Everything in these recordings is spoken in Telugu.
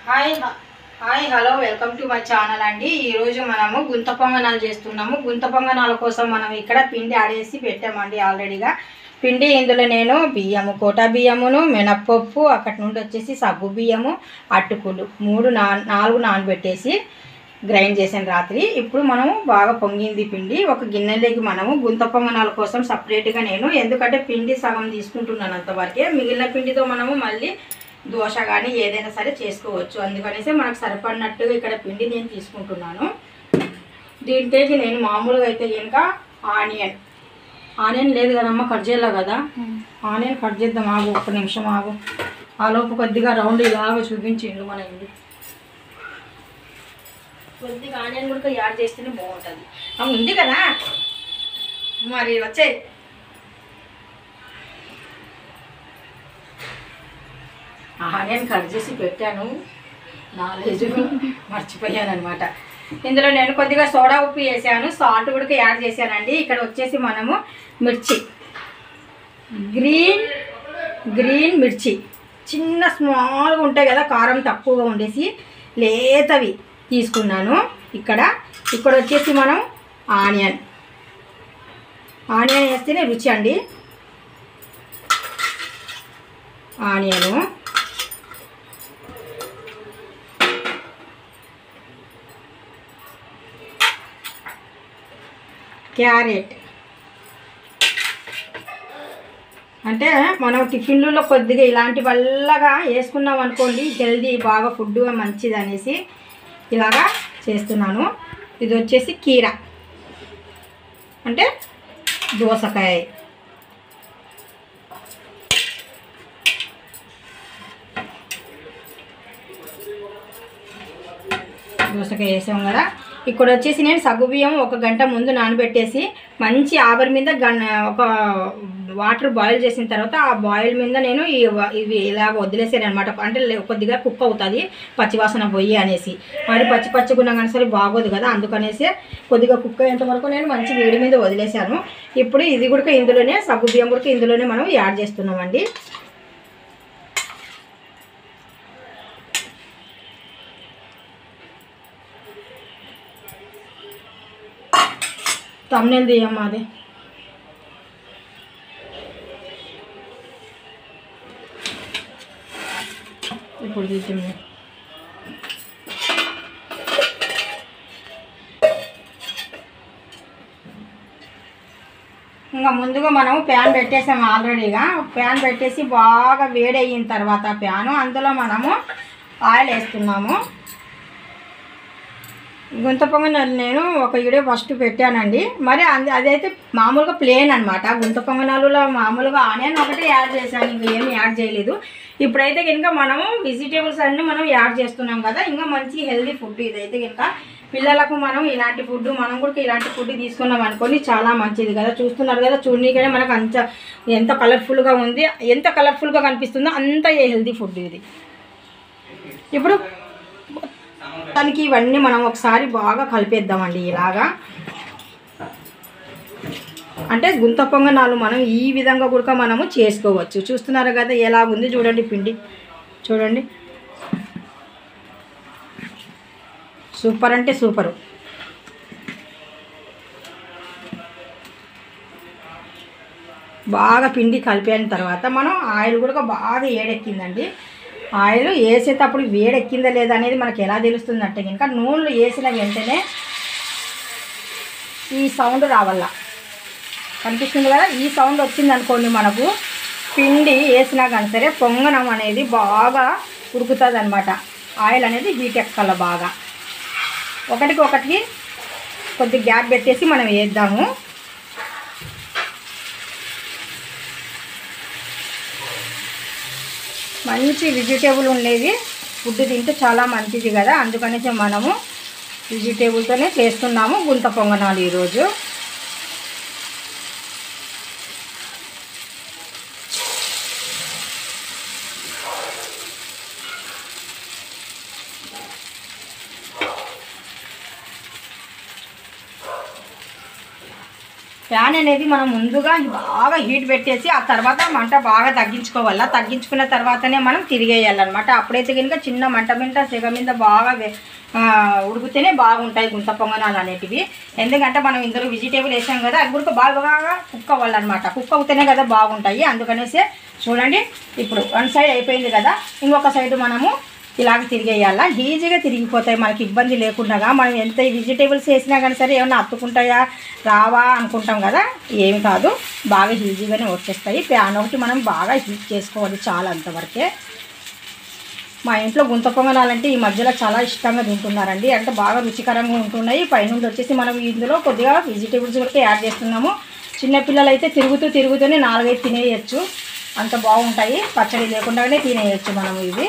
Hi hi hello welcome to my channel అండి. ఈరోజు మనము గుంత పొంగనాలు చేస్తున్నాము. గుంత పొంగనాల కోసం మనం ఇక్కడ పిండి ఆడేసి పెట్టామండి ఆల్రెడీగా. పిండి ఇందులో నేను బియ్యము, కోటా బియ్యమును, మినప్పప్పు, అక్కడి నుండి వచ్చేసి సగ్గు బియ్యము, అటుకులు నాలుగు నానబెట్టేసి గ్రైండ్ చేసాను రాత్రి. ఇప్పుడు మనము బాగా పొంగింది పిండి. ఒక గిన్నెలోకి మనము గుంత పొంగనాల కోసం సపరేట్గా నేను ఎందుకంటే పిండి సగం తీసుకుంటున్నాను అంతవరకే. మిగిలిన పిండితో మనము మళ్ళీ దోశ కానీ ఏదైనా సరే చేసుకోవచ్చు. అందుకనేసి మనకు సరిపడినట్టుగా ఇక్కడ పిండి నేను తీసుకుంటున్నాను. దీంట్లోకి నేను మామూలుగా అయితే ఇంకా ఆనియన్ లేదు కదమ్మా, కట్ చేయాలి కదా. ఆనియన్ కట్ చేద్దాం, ఆగు ఒక్క నిమిషం ఆగు. ఆలోపు కొద్దిగా రౌండ్ ఇలాగ చూపించిండు మన ఇంటి. కొద్దిగా ఆనియన్ కూడా యాడ్ చేస్తేనే బాగుంటుంది. ఉంది కదా మరి వచ్చే. ఆనియన్ కట్ చేసి పెట్టాను, నాలెడ్జ్ మర్చిపోయాను అనమాట. ఇందులో నేను కొద్దిగా సోడా ఉప్పు వేసాను, సాల్ట్ కూడా యాడ్ చేశానండి. ఇక్కడ వచ్చేసి మనము మిర్చి, గ్రీన్ మిర్చి చిన్న స్మాల్గా ఉంటాయి కదా, కారం తక్కువగా ఉండేసి లేతవి తీసుకున్నాను. ఇక్కడ వచ్చేసి మనం ఆనియన్ వేస్తేనే రుచి అండి. ఆనియను, క్యారెట్ అంటే మనం టిఫిన్లలో కొద్దిగా ఇలాంటి వల్లగా వేసుకున్నాం అనుకోండి, హెల్దీ బాగా ఫుడ్ మంచిది అనేసి ఇలాగా చేస్తున్నాను. ఇది వచ్చేసి కీర అంటే దోసకాయ, వేసాం కదా. ఇక్కడ వచ్చేసి నేను సగ్గుబియ్యం 1 గంట ముందు నానబెట్టేసి మంచి ఆవిరి మీద ఒక వాటర్ బాయిల్ చేసిన తర్వాత ఆ బాయిల్ మీద నేను ఇవి ఇలాగ వదిలేసాను అనమాట. అంటే కొద్దిగా కుక్ అవుతుంది, పచ్చివాసన పోయి అనేసి. మరి పచ్చిగున్నా కానీ సరే బాగోదు కదా, అందుకనేసి కొద్దిగా కుక్ అయ్యేంత వరకు నేను మంచి వేడి మీద వదిలేసాను. ఇప్పుడు ఇది కూడా ఇందులోనే సగ్గుబియ్యం కూడా ఇందులోనే మనం యాడ్ చేస్తున్నామండి. తమ్మునేలు తీయమ్మా, అదే ఇప్పుడు తీద్దాము. ఇంకా ముందుగా మనం ప్యాన్ పెట్టేసాము ఆల్రెడీగా. ప్యాన్ పెట్టేసి బాగా వేడి అయిన తర్వాత ప్యాను అందులో మనము ఆయిల్ వేస్తున్నాము. గుంత పొంగనాలు నేను ఒక వీడియో ఫస్ట్ పెట్టానండి. మరి అదైతే మామూలుగా ప్లేన్ అనమాట. గుంత పొంగనాలులో మామూలుగా ఆనియన్ ఒకటే యాడ్ చేశాను, ఇంకా ఏమి యాడ్ చేయలేదు. ఇప్పుడైతే కనుక మనము వెజిటేబుల్స్ అన్నీ మనం యాడ్ చేస్తున్నాం కదా, ఇంకా మంచి హెల్దీ ఫుడ్ ఇదైతే కనుక. పిల్లలకు మనం ఇలాంటి ఫుడ్, మనం కూడా ఇలాంటి ఫుడ్ తీసుకున్నాం అనుకోని చాలా మంచిది కదా. చూస్తున్నారు కదా, చూడనీకనే మనకు ఎంత కలర్ఫుల్గా ఉంది, ఎంత కలర్ఫుల్గా కనిపిస్తుందో అంత హెల్దీ ఫుడ్ ఇది. ఇప్పుడు దానికి ఇవన్నీ మనం ఒకసారి బాగా కలిపేద్దామండి. ఇలాగా అంటే గుంత పొంగనాలు మనం ఈ విధంగా కూడా మనము చేసుకోవచ్చు. చూస్తున్నారు కదా ఎలా ఉంది చూడండి, పిండి చూడండి, సూపర్ అంటే సూపరు. బాగా పిండి కలిపిన తర్వాత మనం ఆయిల్ కూడా బాగా ఏడెక్కిందండి. ఆయిల్ వేసేటప్పుడు వేడెక్కిందా లేదా అనేది మనకు ఎలా తెలుస్తుంది అంటే కనుక నూనెలు వేసిన వెంటనే ఈ సౌండ్ రావాల, కనిపిస్తుంది కదా. ఈ సౌండ్ వచ్చింది అనుకోండి, మనకు పిండి వేసినా కానీ సరే పొంగనం అనేది బాగా ఉడుకుతుంది అనమాట. ఆయిల్ అనేది హీట్ ఎక్కాల బాగా. ఒకటికి కొద్దిగా గ్యాప్ పెట్టేసి మనం వేద్దాము. మంచి వెజిటేబుల్ ఉండేది ఫుడ్ తింటే చాలా మంచిది కదా, అందుకనేసి మనము వెజిటేబుల్తోనే చేస్తున్నాము గుంత పొంగనాలు ఈరోజు. ప్యాన్ అనేది మనం ముందుగా బాగా హీట్ పెట్టేసి ఆ తర్వాత మంట బాగా తగ్గించుకోవాలా. తగ్గించుకున్న తర్వాతనే మనం తిరిగేయాలన్నమాట. అప్పుడైతే కనుక చిన్న మంట మీద సెగ మీద బాగా ఉడికితేనే బాగుంటాయి గుంత పొంగనాలు అనేటివి. ఎందుకంటే మనం ఇందులో వెజిటేబుల్ వేసాం కదా, అది కూడా బాగా కుక్ అవ్వాలన్నమాట. కుక్ అవుతేనే కదా బాగుంటాయి. అందుకనేసి చూడండి, ఇప్పుడు వన్ సైడ్ అయిపోయింది కదా, ఇంకొక సైడ్ మనము ఇలాగ తిరిగేయాలా. ఈజీగా తిరిగిపోతాయి మనకి ఇబ్బంది లేకుండా. మనం ఎంత వెజిటేబుల్స్ వేసినా కానీ సరే ఏమన్నా అత్తుకుంటాయా రావా అనుకుంటాం కదా, ఏమి కాదు, బాగా ఈజీగానే వచ్చేస్తాయి. ప్యాన్ ఒకటి మనం బాగా హీట్ చేసుకోవాలి, చాలా అంతవరకే. మా ఇంట్లో గుంత పొంగనాలంటే ఈ మధ్యలో చాలా ఇష్టంగా తింటున్నారండి. అంటే బాగా రుచికరంగా ఉంటున్నాయి. పైనుండి వచ్చేసి మనం ఇందులో కొద్దిగా వెజిటేబుల్స్ కూడా యాడ్ చేస్తున్నాము. చిన్నపిల్లలు అయితే తిరుగుతూనే 4-5 తినేయచ్చు, అంత బాగుంటాయి. పచ్చడి లేకుండానే తినేయచ్చు మనము ఇవి.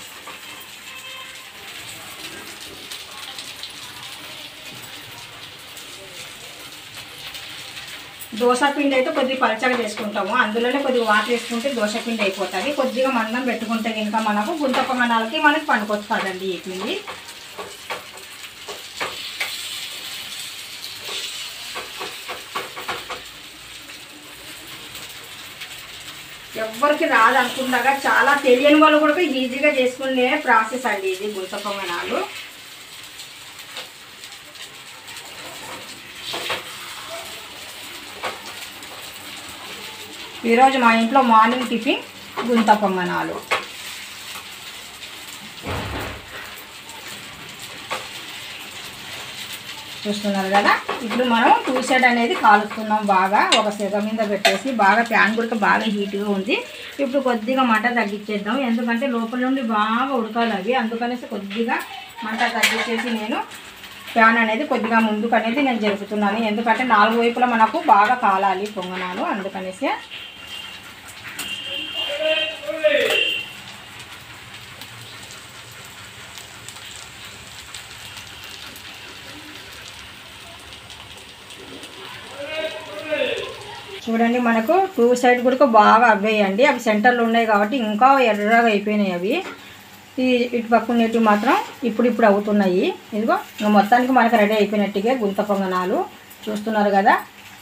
దోశ పిండి అయితే కొద్దిగా పలచగా చేసుకుంటాము, అందులోనే కొద్దిగా వాటర్ వేసుకుంటే దోశ పిండి అయిపోతుంది. కొద్దిగా మందం పెట్టుకుంటే కనుక మనకు గుంత పొంగనాలకి మనకి పనికొస్తుందండి ఈ పిండి. ఎవ్వరికి రాదనుకుండగా చాలా తెలియని వాళ్ళు కూడా ఈజీగా చేసుకునే ప్రాసెస్ అండి ఇది గుంత పొంగనాలు. ఈరోజు మా ఇంట్లో మార్నింగ్ టిఫిన్ గుంత పొంగనాలు. చూస్తున్నారు కదా, ఇప్పుడు మనం 2 సైడ్ అనేది కాలుస్తున్నాం. బాగా ఒక సెగ మీద పెట్టేసి బాగా ప్యాన్ కూడా బాగా హీట్గా ఉంది. ఇప్పుడు కొద్దిగా మంట తగ్గించేద్దాం, ఎందుకంటే లోపల నుండి బాగా ఉడకాలి అవి. అందుకనేసి కొద్దిగా మంట తగ్గించేసి నేను ప్యాన్ అనేది కొద్దిగా ముందుకు అనేది నేను జరుపుతున్నాను. ఎందుకంటే 4 వైపులా మనకు బాగా కాలాలి పొంగనాలు, అందుకనేసి. చూడండి, మనకు 2 సైడ్ కూడా బాగా అవ్వేయండి. అవి సెంటర్లో ఉన్నాయి కాబట్టి ఇంకా ఎర్రగా అయిపోయినాయి అవి. ఇటు పక్కన నెట్టు మాత్రం ఇప్పుడు అవుతున్నాయి. ఇదిగో మొత్తానికి మనకు రెడీ అయిపోయినట్టుగా గుంత పొంగనాలు. చూస్తున్నారు కదా,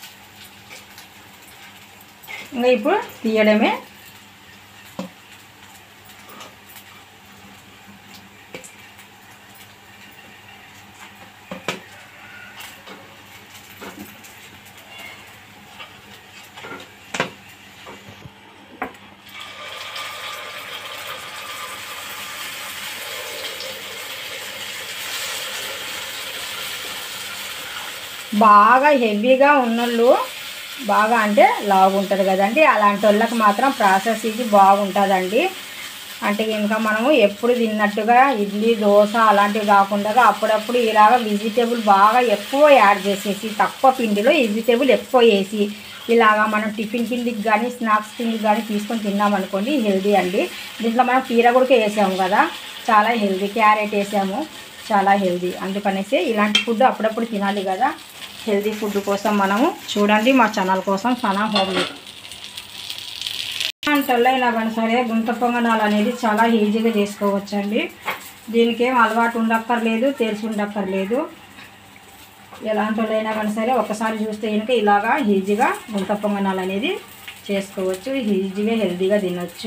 ఇంకా ఇప్పుడు తీయడమే. బాగా హెవీగా ఉన్నోళ్ళు బాగా అంటే లావు ఉంటుంది కదండి, అలాంటి వాళ్ళకి మాత్రం ప్రాసెస్ ఇది బాగుంటుందండి. అంటే ఇంకా మనము ఎప్పుడు తిన్నట్టుగా ఇడ్లీ దోశ అలాంటివి కాకుండా అప్పుడప్పుడు ఇలాగ వెజిటేబుల్ బాగా ఎక్కువ యాడ్ చేసేసి తక్కువ పిండిలో వెజిటేబుల్ ఎక్కువ వేసి ఇలాగా మనం టిఫిన్ పిండికి కానీ స్నాక్స్ పిండికి కానీ తీసుకొని తిన్నామనుకోండి, హెల్దీ అండి. దీంట్లో మనం కీర కూడా వేసాము కదా, చాలా హెల్దీ. క్యారెట్ వేసాము, చాలా హెల్దీ. అందుకనేసి ఇలాంటి ఫుడ్ అప్పుడప్పుడు తినాలి కదా. హెల్దీ ఫుడ్ కోసం మనము చూడండి మా ఛానల్ కోసం చాలా హోమ్లీ టొల్లైనా కానీ సరే గుంత పొంగనాలు అనేది చాలా ఈజీగా చేసుకోవచ్చండి. దీనికి ఏం అలవాటు ఉండక్కర్లేదు, తెలిసి ఉండక్కర్లేదు. ఎలాంటి వాళ్ళైనా కానీ సరే ఒకసారి చూస్తే కనుక ఇలాగా ఈజీగా గుంత పొంగనాలు అనేది చేసుకోవచ్చు, ఈజీగా హెల్దీగా తినొచ్చు.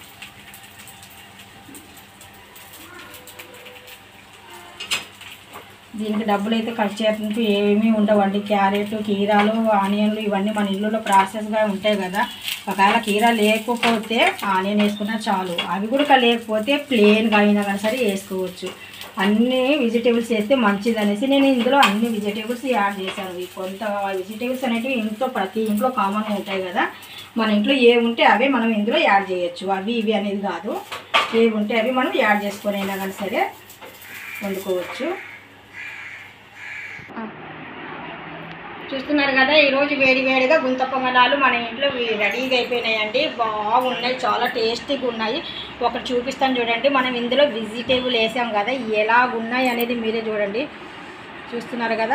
దీనికి డబ్బులు అయితే ఖర్చు చేయడానికి ఏమీ ఉండవండి. క్యారెట్ కీరాలు ఆనియన్లు ఇవన్నీ మన ఇళ్ళలో ప్రాసెస్గా ఉంటాయి కదా. ఒకవేళ కీరా లేకపోతే ఆనియన్ వేసుకున్నా చాలు, అవి కూడా లేకపోతే ప్లెయిన్గా అయినా కానీ సరే వేసుకోవచ్చు. అన్ని వెజిటేబుల్స్ వేస్తే మంచిది అనేసి నేను ఇందులో అన్ని వెజిటేబుల్స్ యాడ్ చేశాను. కొంత వెజిటేబుల్స్ అనేవి ఇంట్లో ప్రతి ఇంట్లో కామన్గా ఉంటాయి కదా, మన ఇంట్లో ఏ ఉంటే అవే మనం ఇందులో యాడ్ చేయొచ్చు. అవి ఇవి అనేది కాదు, ఏవి ఉంటే అవి మనం యాడ్ చేసుకొని అయినా కానీ సరే వండుకోవచ్చు. చూస్తున్నారు కదా, ఈరోజు వేడివేడిగా గుంత పొంగనాలు మన ఇంట్లో రెడీగా అయిపోయినాయండి. బాగున్నాయి, చాలా టేస్టీగా ఉన్నాయి. ఒకటి చూపిస్తాను చూడండి. మనం ఇందులో వెజిటేబుల్ వేసాం కదా, ఎలాగున్నాయి అనేది మీరే చూడండి. చూస్తున్నారు కదా,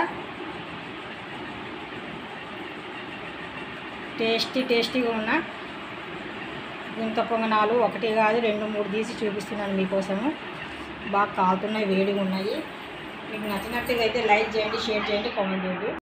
టేస్టీగా ఉన్న గుంత పొంగనాలు ఒకటి కాదు 2-3 తీసి చూపిస్తున్నాను మీకోసము. బాగా కాలుతున్నాయి, వేడిగా ఉన్నాయి. మీకు నచ్చినట్టుగా అయితే లైక్ చేయండి, షేర్ చేయండి, కామెంట్ చేయండి.